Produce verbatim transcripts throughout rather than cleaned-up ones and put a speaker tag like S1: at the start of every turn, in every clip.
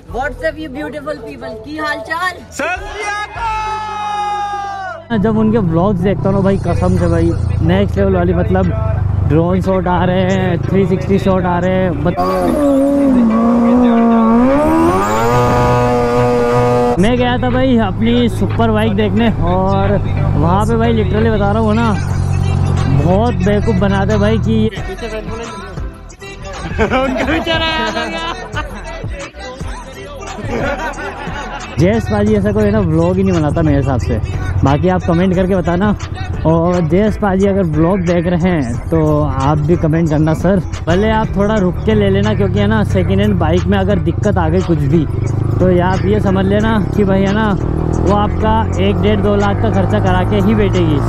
S1: WhatsApp you beautiful people, की हाल चाल।
S2: जब उनके व्लॉग्स देखता हूँ ना भाई, कसम से भाई नेक्स्ट लेवल वाली, मतलब ड्रोन शॉट आ रहे हैं, थ्री सिक्सटी शॉट आ रहे हैं। मैं गया था भाई अपनी सुपर बाइक देखने, और वहाँ पे भाई लिटरली बता रहा हूँ ना, बहुत बेवकूफ़ बनाते भाई कि उनका बेचारा जयेश पाजी ऐसा कोई है ना व्लॉग ही नहीं बनाता मेरे हिसाब से। बाकी आप कमेंट करके बताना, और जयेश पाजी अगर व्लॉग देख रहे हैं तो आप भी कमेंट करना सर। भले आप थोड़ा रुक के ले लेना, क्योंकि है ना सेकेंड हैंड बाइक में अगर दिक्कत आ गई कुछ भी, तो या आप ये समझ लेना कि भाई है ना वो आपका एक डेढ़ दो लाख का खर्चा करा के ही बैठेगी।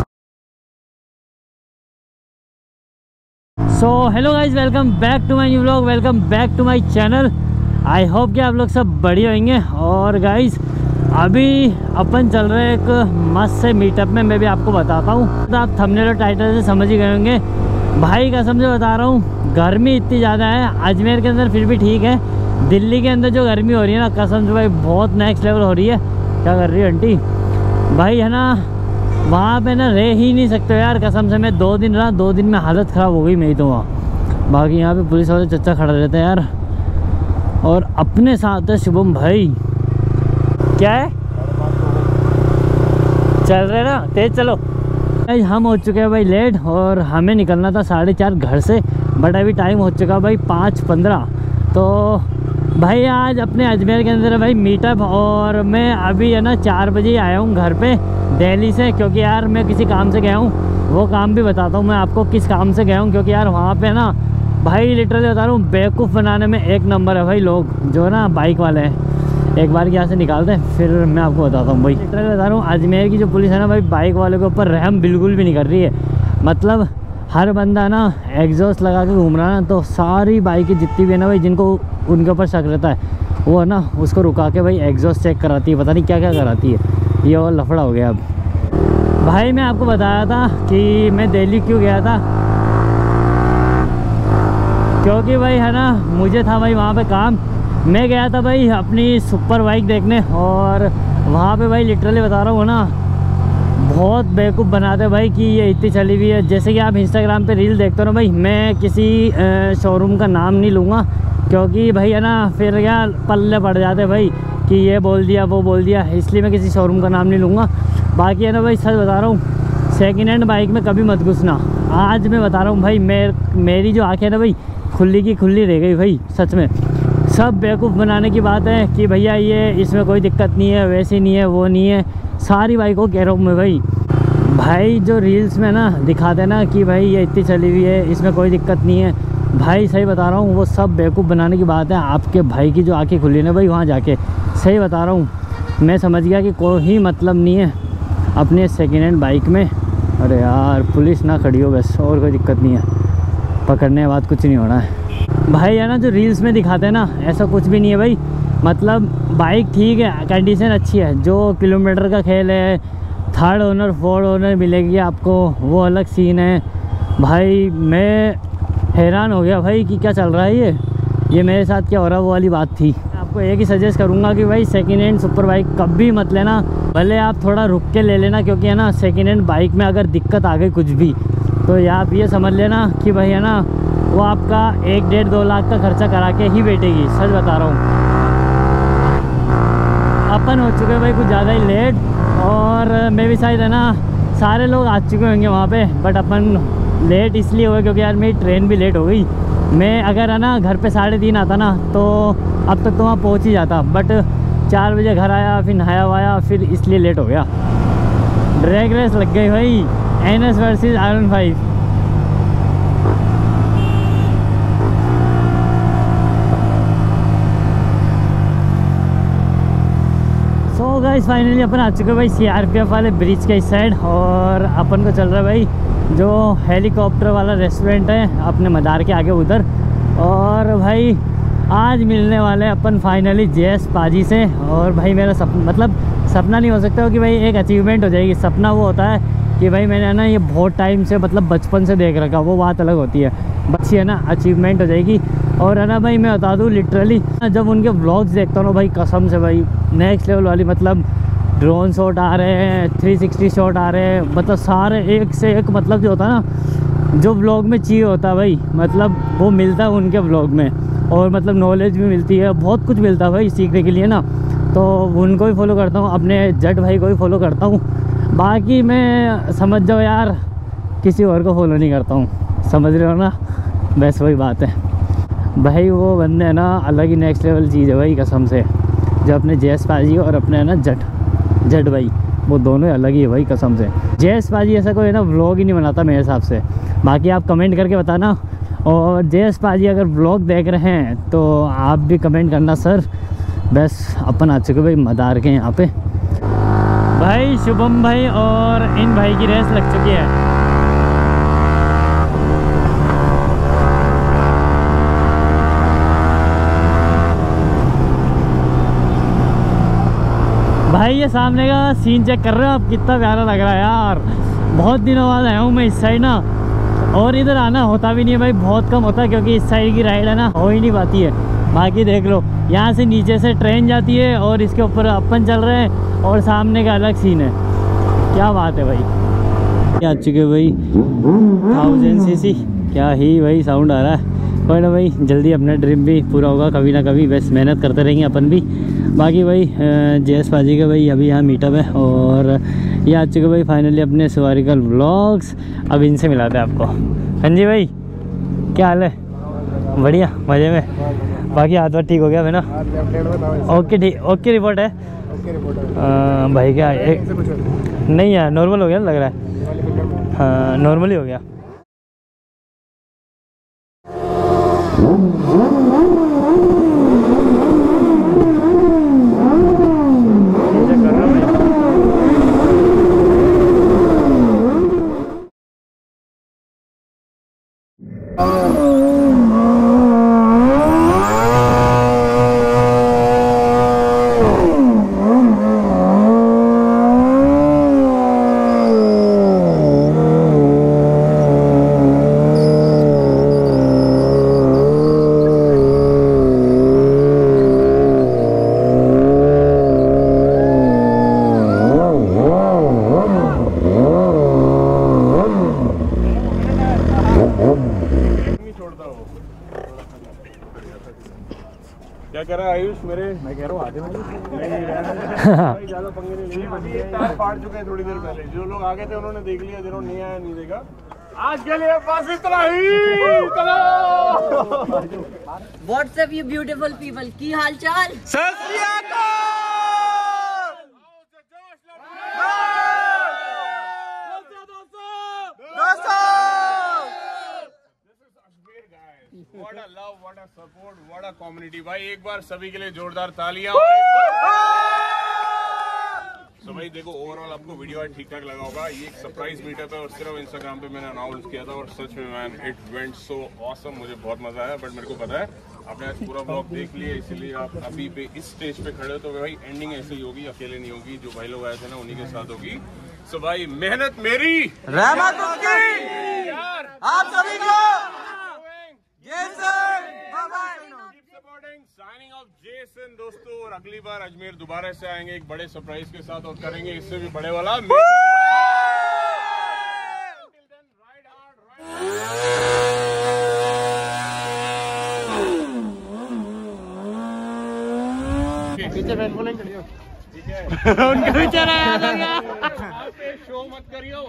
S2: So hello guys, welcome back to my new vlog, welcome back to my channel. I hope कि आप लोग सब बढ़िया होंगे। और गाइज अभी अपन चल रहे हैं एक मस्त से मीटअप में, मैं भी आपको बताता हूँ। तो आप थंबनेल और टाइटल से समझ ही गए होंगे भाई, कसम से बता रहा हूँ गर्मी इतनी ज़्यादा है। अजमेर के अंदर फिर भी ठीक है, दिल्ली के अंदर जो गर्मी हो रही है ना, कसम से भाई बहुत नेक्स्ट लेवल हो रही है। क्या कर रही है आंटी भाई, है ना वहाँ पे ना रह ही नहीं सकते यार, कसम से। मैं दो दिन रहा, दो दिन में हालत ख़राब हो गई मेरी तो वहाँ। बाकी यहाँ पे पुलिस वाले चच्चा खड़ा रहते हैं यार, और अपने साथ है शुभम भाई। क्या है, चल रहे ना तेज चलो। हम हो चुके हैं भाई लेट, और हमें निकलना था साढ़े चार घर से, बट अभी टाइम हो चुका भाई पाँच पंद्रह। तो भाई आज अपने अजमेर के अंदर है भाई मीटअप, और मैं अभी है ना चार बजे आया हूँ घर पे दिल्ली से, क्योंकि यार मैं किसी काम से गया हूँ। वो काम भी बताता हूँ मैं आपको किस काम से गया हूँ, क्योंकि यार वहाँ पे ना भाई लिटरली बता रहा हूँ बेवकूफ़ बनाने में एक नंबर है भाई लोग, जो है ना बाइक वाले हैं। एक बार यहाँ से निकालते हैं फिर मैं आपको बताता हूँ भाई। लिटरली बता रहा हूँ अजमेर की जो पुलिस है ना भाई, बाइक वाले के ऊपर रहम बिल्कुल भी नहीं कर रही है। मतलब हर बंदा ना एग्जॉस्ट लगा के घूम रहा है ना, तो सारी बाइकें जितनी भी है ना भाई, जिनको उनके ऊपर शक रहता है, वो है ना उसको रुका के भाई एग्जॉस्ट चेक कराती है, पता नहीं क्या क्या कराती है। ये और लफड़ा हो गया अब भाई। मैं आपको बताया था कि मैं दिल्ली क्यों गया था, क्योंकि भाई है ना मुझे था भाई वहाँ पे काम। मैं गया था भाई अपनी सुपर बाइक देखने, और वहाँ पे भाई लिटरली बता रहा हूँ ना बहुत बेवकूफ़ बनाते भाई कि ये इतनी चली हुई है। जैसे कि आप इंस्टाग्राम पे रील देखते हो ना भाई, मैं किसी शोरूम का नाम नहीं लूँगा, क्योंकि भाई है ना फिर क्या पल्ले पड़ जाते भाई कि ये बोल दिया वो बोल दिया, इसलिए मैं किसी शोरूम का नाम नहीं लूँगा। बाकी है ना भाई सच बता रहा हूँ, सेकेंड हैंड बाइक में कभी मत घुसना। आज मैं बता रहा हूँ भाई, मेर मेरी जो आँखें ना भाई खुली की खुली रह गई भाई, सच में। सब बेवकूफ़ बनाने की बात है कि भैया ये इसमें कोई दिक्कत नहीं है, वैसे नहीं है, वो नहीं है। सारी बाइकों कह रहा हूँ मैं भाई भाई जो रील्स में ना दिखाते ना कि भाई ये इतनी चली हुई है, इसमें कोई दिक्कत नहीं है, भाई सही बता रहा हूँ वो सब बेवकूफ़ बनाने की बात है। आपके भाई की जो आँखें खुली ना भाई, वहाँ जाके सही बता रहा हूँ मैं समझ गया कि कोई मतलब नहीं है अपने सेकेंड हैंड बाइक में। अरे यार पुलिस ना खड़ी हो बस, और कोई दिक्कत नहीं है, पकड़ने के बाद कुछ नहीं होना है भाई। है ना जो रील्स में दिखाते हैं ना, ऐसा कुछ भी नहीं है भाई। मतलब बाइक ठीक है, कंडीशन अच्छी है, जो किलोमीटर का खेल है, थर्ड ओनर फोर्थ ओनर मिलेगी आपको, वो अलग सीन है भाई। मैं हैरान हो गया भाई कि क्या चल रहा है ये ये मेरे साथ क्या हो रहा है, वो वाली बात थी। मैं आपको एक ही सजेस्ट करूँगा कि भाई सेकेंड हैंड सुपर बाइक कभी मत लेना। भले आप थोड़ा रुक के ले लेना, क्योंकि है ना सेकेंड हैंड बाइक में अगर दिक्कत आ गई कुछ भी, तो या आप ये समझ लेना कि भाई है ना वो आपका एक डेढ़ दो लाख का खर्चा करा के ही बैठेगी। सच बता रहा हूँ। अपन हो चुके भाई कुछ ज़्यादा ही लेट, और मैं भी शायद है ना सारे लोग आ चुके होंगे वहाँ पे, बट अपन लेट इसलिए हुए क्योंकि यार मेरी ट्रेन भी लेट हो गई। मैं अगर है ना घर पे साढ़े तीन आता ना, तो अब तक तो वहाँ पहुँच ही जाता, बट चार बजे घर आया, फिर नहाया वाया, फिर इसलिए लेट हो गया। ड्रैग रेस लग गई भाई, N S versus R one five. So guys finally अपन आ चुके भाई सी आर पी एफ वाले ब्रिज के इस साइड, और अपन को चल रहा है भाई जो हेलीकॉप्टर वाला रेस्टोरेंट है अपने मदार के आगे उधर। और भाई आज मिलने वाले अपन फाइनली जयेश पाजी से। और भाई मेरा सप मतलब सपना नहीं हो सकता हो कि भाई एक अचीवमेंट हो जाएगी। सपना वो होता है कि भाई मैंने ना ये बहुत टाइम से मतलब बचपन से देख रखा, वो बात अलग होती है। बस ये ना अचीवमेंट हो जाएगी। और है ना भाई, मैं बता दूँ लिटरली जब उनके व्लॉग्स देखता हूँ ना भाई, कसम से भाई नेक्स्ट लेवल वाली, मतलब ड्रोन शॉट आ रहे हैं, थ्री सिक्सटी शॉट आ रहे हैं, मतलब सारे एक से एक, मतलब जो होता है ना जो व्लॉग में चाहिए होता है भाई, मतलब वो मिलता है उनके व्लॉग में। और मतलब नॉलेज भी मिलती है, बहुत कुछ मिलता है भाई सीखने के लिए ना। तो उनको भी फॉलो करता हूँ, अपने जट भाई को भी फॉलो करता हूँ। बाकी मैं समझ जाओ यार, किसी और को फॉलो नहीं करता हूँ, समझ रहे हो ना, बस वही बात है भाई। वो बंदे है ना अलग ही नेक्स्ट लेवल चीज़ है भाई, कसम से। जो अपने जयस पाजी और अपने है ना जट जट भाई, वो दोनों अलग ही है भाई, कसम से। जयस पाजी ऐसा कोई है ना व्लॉग ही नहीं बनाता मेरे हिसाब से। बाकी आप कमेंट करके बताना। और जयस पाजी अगर व्लॉग देख रहे हैं तो आप भी कमेंट करना सर। बस अपन आ चुके भाई मदार के यहाँ पे भाई। शुभम भाई और इन भाई की रेस लग चुकी है। भाई ये सामने का सीन चेक कर रहे हो आप, कितना प्यारा लग रहा है यार। बहुत दिनों बाद आया हूँ मैं इस साइड ना, और इधर आना होता भी नहीं है भाई, बहुत कम होता है, क्योंकि इस साइड की राइड है ना हो ही नहीं पाती है। बाकी देख लो, यहाँ से नीचे से ट्रेन जाती है और इसके ऊपर अपन चल रहे हैं, और सामने का अलग सीन है। क्या बात है भाई। आ चुके भाई थाउजेंड सी सी, क्या ही भाई साउंड आ रहा है। कोई ना भाई, जल्दी अपना ड्रीम भी पूरा होगा कभी ना कभी, बस मेहनत करते रहेंगे अपन भी। बाकी भाई जयस पाजी का भाई अभी यहाँ मीटअप है, और ये आ चुके भाई फाइनली अपने सवारिकल व्लॉग्स। अब इनसे मिलाते हैं आपको। हाँ जी भाई, क्या हाल है? बढ़िया, मज़े में। बाकी हाथ वाथ ठीक हो गया है ना? ओके ठीक, ओके रिपोर्ट है आ, भाई। क्या एक नहीं यार, नॉर्मल हो गया लग रहा है। हाँ नॉर्मल ही हो गया।
S3: क्या कह रहा है आयुष मेरे? मैं कह रहा हूँ आधे नहीं ज्यादा पंगे नहीं लिए, फाड़ चुके हैं थोड़ी देर पहले। जो लोग आगे थे उन्होंने देख लिया, जिन्होंने नहीं आया नहीं देखा। आज के लिए बस इतना ही।
S1: व्हाट्सएप यू ब्यूटीफुल पीपल, की हाल चाल?
S3: What a love, what a support, what a community। भाई एक बार सभी के लिए जोरदार तालियां। तो भाई देखो, ओवरऑल आपको वीडियो ठीक ठाक लगा होगा। ये एक सरप्राइज मीटअप है और सिर्फ इंस्टाग्राम पे मैंने अनाउंस किया था, और सच में man it went so awesome. मुझे बहुत मजा आया। बट मेरे को पता है आपने आज पूरा ब्लॉग देख लिया, इसीलिए आप अभी पे इस स्टेज पे खड़े हो। तो भाई एंडिंग ऐसे ही होगी, अकेले नहीं होगी। जो भाई लोग आए थे ना उन्हीं के साथ होगी। सो भाई मेहनत मेरी, रहमत उसकी, आप सभी को साइनिंग ऑफ जेसन दोस्तों। और अगली बार अजमेर दोबारा से आएंगे एक बड़े सरप्राइज के साथ, और करेंगे इससे भी बड़े वाला। पीछे बैठ बोलेंगे ठीक है। उनका बेचारा याद हो गया। शो मत करियो,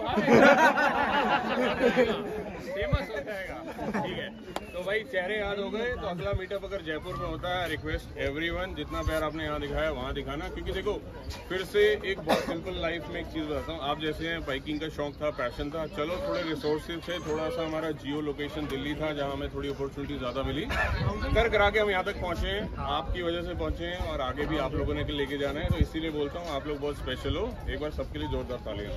S3: फेमस हो जाएगा। ठीक है, तो भाई चेहरे याद हो गए। तो अगला मीटअप अगर जयपुर में होता है, रिक्वेस्ट एवरीवन, जितना प्यार आपने यहाँ दिखाया वहाँ दिखाना। क्योंकि देखो फिर से एक बहुत सिंपल लाइफ में एक चीज़ बताता हूँ। आप जैसे हैं, बाइकिंग का शौक था, पैशन था, चलो थोड़े रिसोर्सेज थे, थोड़ा सा हमारा जियो लोकेशन दिल्ली था जहाँ हमें थोड़ी अपॉर्चुनिटी ज़्यादा मिली। कर करा के हम यहाँ तक पहुँचे हैं, आपकी वजह से पहुँचे हैं, और आगे भी आप लोगों ने लेके जाना है। तो इसीलिए बोलता हूँ आप लोग बहुत स्पेशल हो। एक बार सबके लिए जोरदार तालियां।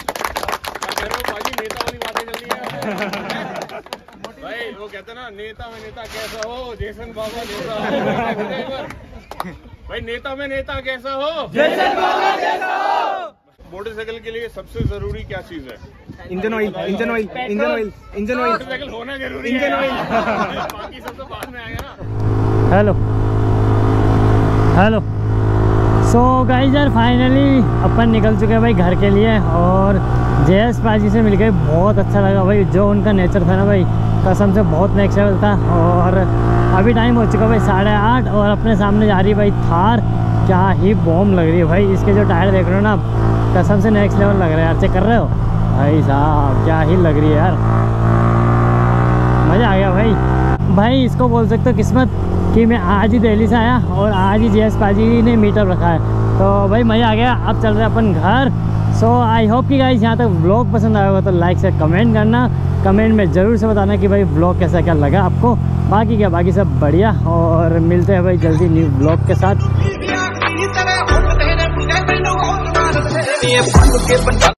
S3: नेता वाली बातें चल रही है भाई। वो कहते हैं ना, नेता में नेता कैसा हो, जेसन बाबा नेता। भाई नेता में नेता कैसा हो, जेसन बाबा जैसा हो। मोटरसाइकिल के लिए सबसे जरूरी क्या चीज है?
S4: Engine oil, engine oil, engine oil, engine oil,
S3: motorcycle होना जरूरी है,
S4: इंजन ऑयल।
S3: बाकी सब तो बाद में आएगा ना।
S2: हेलो हेलो सो गाइस यार फाइनली अपन निकल चुके हैं भाई घर के लिए, और जयेश पाजी से मिलकर बहुत अच्छा लगा भाई। जो उनका नेचर था ना भाई, कसम से बहुत नेक्स्ट लेवल था। और अभी टाइम हो चुका भाई साढ़े आठ, और अपने सामने जा रही है भाई थार। क्या ही बॉम्ब लग रही है भाई, इसके जो टायर देख रहे हो ना आप, कसम से नेक्स्ट लेवल लग रहा है यार। चेक कर रहे हो भाई साहब, क्या ही लग रही है यार, मज़ा आ गया भाई। भाई इसको बोल सकते हो किस्मत कि मैं आज ही दिल्ली से आया और आज ही जयेश पाजी ने मीटअप रखा है, तो भाई मज़ा आ गया। अब चल रहे हैं अपन घर। सो आई होप कि गाइस यहाँ तक व्लॉग पसंद आया होगा तो लाइक से कमेंट करना, कमेंट में ज़रूर से बताना कि भाई व्लॉग कैसा क्या लगा आपको। बाकी क्या, बाकी सब बढ़िया, और मिलते हैं भाई जल्दी न्यू व्लॉग के साथ।